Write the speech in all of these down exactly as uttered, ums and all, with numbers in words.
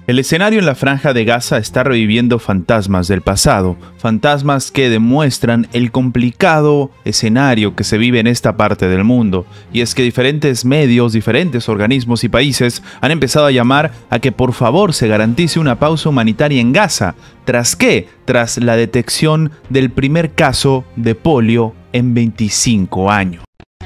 El escenario en la Franja de Gaza está reviviendo fantasmas del pasado, fantasmas que demuestran el complicado escenario que se vive en esta parte del mundo. Y es que diferentes medios, diferentes organismos y países han empezado a llamar a que por favor se garantice una pausa humanitaria en Gaza. ¿Tras qué? Tras la detección del primer caso de polio en veinticinco años.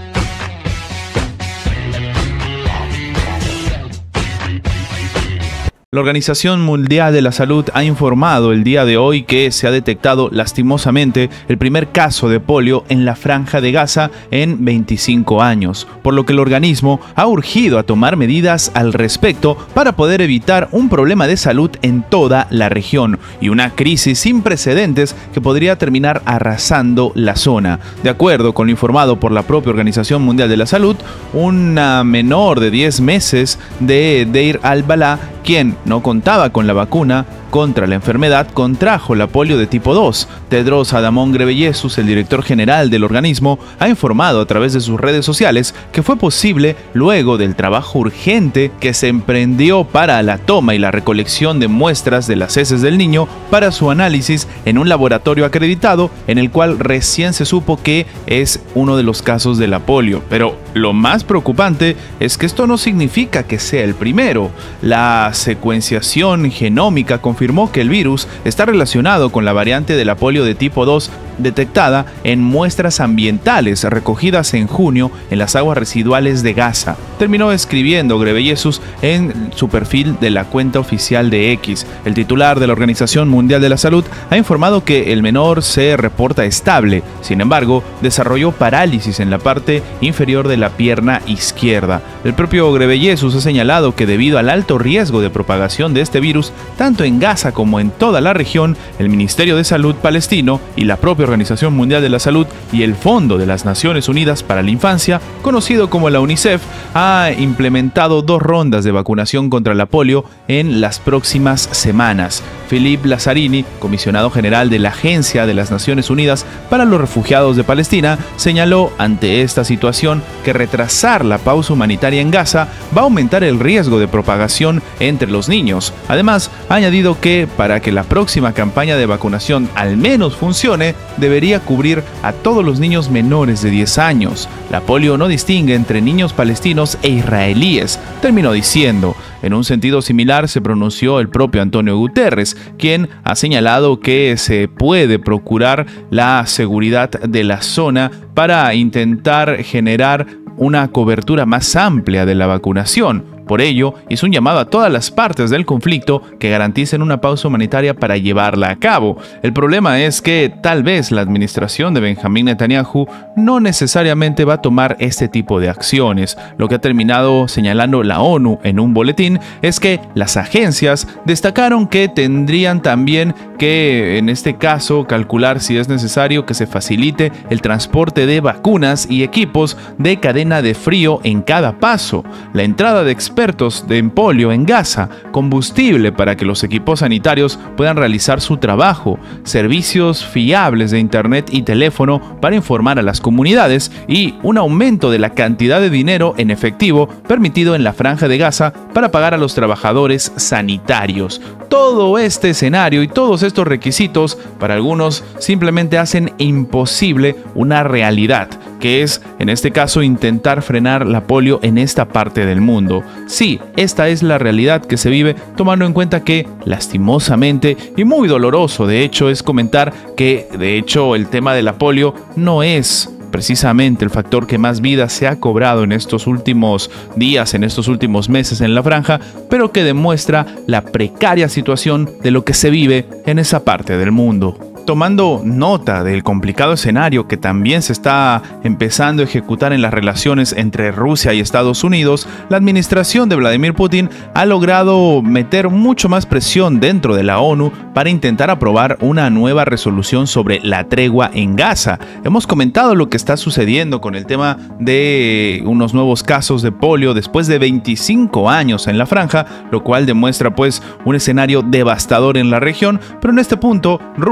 La Organización Mundial de la Salud ha informado el día de hoy que se ha detectado lastimosamente el primer caso de polio en la Franja de Gaza en veinticinco años, por lo que el organismo ha urgido a tomar medidas al respecto para poder evitar un problema de salud en toda la región y una crisis sin precedentes que podría terminar arrasando la zona. De acuerdo con lo informado por la propia Organización Mundial de la Salud, una menor de diez meses de Deir al-Balá, quien no contaba con la vacuna contra la enfermedad, contrajo la polio de tipo dos. Tedros Adhanom Ghebreyesus, el director general del organismo, ha informado a través de sus redes sociales que fue posible luego del trabajo urgente que se emprendió para la toma y la recolección de muestras de las heces del niño para su análisis en un laboratorio acreditado, en el cual recién se supo que es uno de los casos de la polio. Pero lo más preocupante es que esto no significa que sea el primero. La secuenciación genómica confirmó que el virus está relacionado con la variante de la polio de tipo dos detectada en muestras ambientales recogidas en junio en las aguas residuales de Gaza. Terminó escribiendo Ghebreyesus en su perfil de la cuenta oficial de X. El titular de la Organización Mundial de la Salud ha informado que el menor se reporta estable. Sin embargo, desarrolló parálisis en la parte inferior de la pierna izquierda. El propio Ghebreyesus ha señalado que debido al alto riesgo de propagación de este virus, tanto en Gaza como en toda la región, el Ministerio de Salud palestino y la propia Organización Mundial de la Salud y el Fondo de las Naciones Unidas para la Infancia, conocido como la UNICEF, ha implementado dos rondas de vacunación contra la polio en las próximas semanas. Philippe Lazzarini, comisionado general de la Agencia de las Naciones Unidas para los Refugiados de Palestina, señaló ante esta situación que retrasar la pausa humanitaria en Gaza va a aumentar el riesgo de propagación entre los niños. Además, ha añadido que para que la próxima campaña de vacunación al menos funcione, debería cubrir a todos los niños menores de diez años. La polio no distingue entre niños palestinos e israelíes, terminó diciendo. En un sentido similar se pronunció el propio Antonio Guterres, quien ha señalado que se puede procurar la seguridad de la zona para intentar generar una cobertura más amplia de la vacunación. Por ello, hizo un llamado a todas las partes del conflicto que garanticen una pausa humanitaria para llevarla a cabo. El problema es que tal vez la administración de Benjamín Netanyahu no necesariamente va a tomar este tipo de acciones. Lo que ha terminado señalando la ONU en un boletín es que las agencias destacaron que tendrían también que, en este caso, calcular si es necesario que se facilite el transporte de vacunas y equipos de cadena de frío en cada paso, la entrada de expertos de polio en Gaza, combustible para que los equipos sanitarios puedan realizar su trabajo, servicios fiables de internet y teléfono para informar a las comunidades y un aumento de la cantidad de dinero en efectivo permitido en la Franja de Gaza para pagar a los trabajadores sanitarios. Todo este escenario y todos estos requisitos para algunos simplemente hacen imposible una realidad, que es, en este caso, intentar frenar la polio en esta parte del mundo. Sí, esta es la realidad que se vive, tomando en cuenta que, lastimosamente, y muy doloroso de hecho, es comentar que, de hecho, el tema de la polio no es precisamente el factor que más vidas se ha cobrado en estos últimos días, en estos últimos meses en la franja, pero que demuestra la precaria situación de lo que se vive en esa parte del mundo. Tomando nota del complicado escenario que también se está empezando a ejecutar en las relaciones entre Rusia y Estados Unidos, la administración de Vladimir Putin ha logrado meter mucho más presión dentro de la ONU para intentar aprobar una nueva resolución sobre la tregua en Gaza. Hemos comentado lo que está sucediendo con el tema de unos nuevos casos de polio después de veinticinco años en la franja, lo cual demuestra pues un escenario devastador en la región, pero en este punto Rusia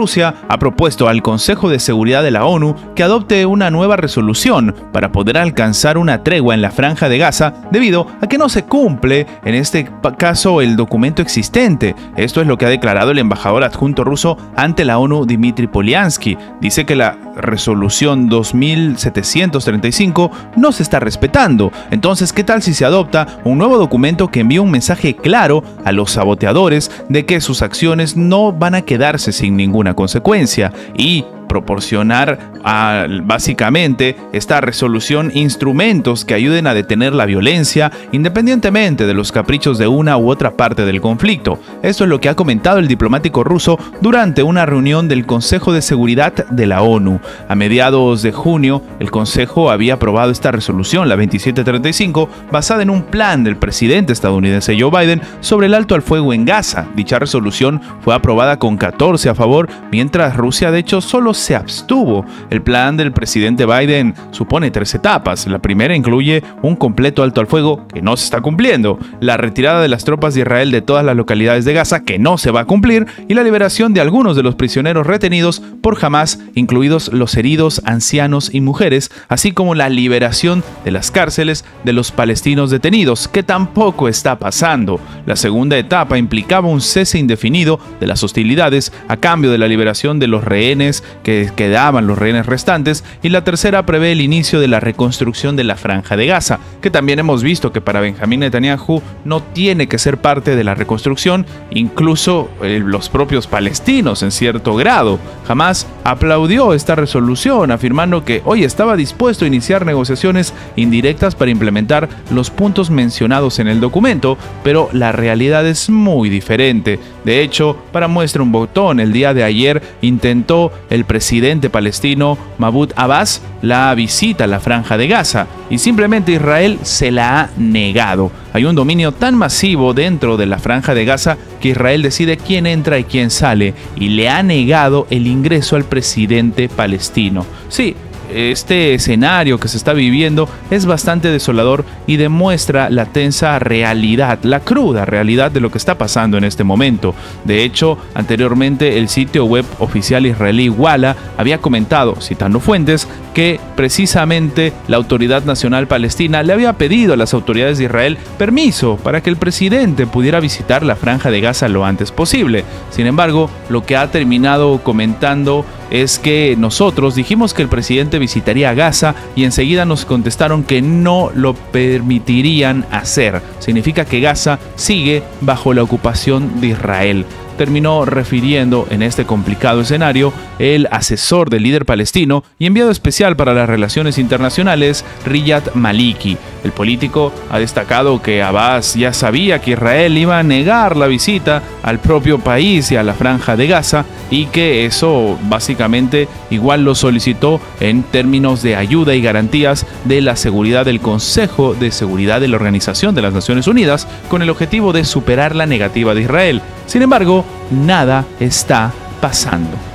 ha propuesto al Consejo de Seguridad de la ONU que adopte una nueva resolución para poder alcanzar una tregua en la Franja de Gaza debido a que no se cumple en este caso el documento existente. Esto es lo que ha declarado el embajador adjunto ruso ante la ONU, Dmitry Polyansky. Dice que la resolución dos mil setecientos treinta y cinco no se está respetando. Entonces, ¿qué tal si se adopta un nuevo documento que envía un mensaje claro a los saboteadores de que sus acciones no van a quedarse sin ninguna consecuencia y proporcionar a, básicamente esta resolución instrumentos que ayuden a detener la violencia independientemente de los caprichos de una u otra parte del conflicto? Esto es lo que ha comentado el diplomático ruso durante una reunión del Consejo de Seguridad de la ONU. A mediados de junio, el Consejo había aprobado esta resolución, la veintisiete treinta y cinco, basada en un plan del presidente estadounidense Joe Biden sobre el alto al fuego en Gaza. Dicha resolución fue aprobada con catorce a favor, mientras Rusia de hecho solo se abstuvo. El plan del presidente Biden supone tres etapas. La primera incluye un completo alto al fuego que no se está cumpliendo, la retirada de las tropas de Israel de todas las localidades de Gaza que no se va a cumplir y la liberación de algunos de los prisioneros retenidos por Hamas, incluidos los heridos, ancianos y mujeres, así como la liberación de las cárceles de los palestinos detenidos, que tampoco está pasando. La segunda etapa implicaba un cese indefinido de las hostilidades a cambio de la liberación de los rehenes que quedaban, los rehenes restantes, y la tercera prevé el inicio de la reconstrucción de la Franja de Gaza, que también hemos visto que para Benjamín Netanyahu no tiene que ser parte de la reconstrucción, incluso eh, los propios palestinos en cierto grado. Jamás aplaudió esta resolución, afirmando que hoy estaba dispuesto a iniciar negociaciones indirectas para implementar los puntos mencionados en el documento, pero la realidad es muy diferente. De hecho, para muestra un botón, el día de ayer intentó el presidente palestino Mahmoud Abbas la visita a la Franja de Gaza y simplemente Israel se la ha negado. Hay un dominio tan masivo dentro de la Franja de Gaza que Israel decide quién entra y quién sale y le ha negado el ingreso al presidente palestino. Sí, este escenario que se está viviendo es bastante desolador y demuestra la tensa realidad, la cruda realidad de lo que está pasando en este momento. De hecho, anteriormente el sitio web oficial israelí Walla había comentado, citando fuentes, que precisamente la Autoridad Nacional Palestina le había pedido a las autoridades de Israel permiso para que el presidente pudiera visitar la Franja de Gaza lo antes posible. Sin embargo, lo que ha terminado comentando es que nosotros dijimos que el presidente visitaría Gaza y enseguida nos contestaron que no lo permitirían hacer. Significa que Gaza sigue bajo la ocupación de Israel. Terminó refiriendo en este complicado escenario el asesor del líder palestino y enviado especial para las relaciones internacionales, Riyad Maliki. El político ha destacado que Abbas ya sabía que Israel iba a negar la visita al propio país y a la Franja de Gaza y que eso básicamente igual lo solicitó en términos de ayuda y garantías de la seguridad del Consejo de Seguridad de la Organización de las Naciones Unidas con el objetivo de superar la negativa de Israel. Sin embargo, nada está pasando.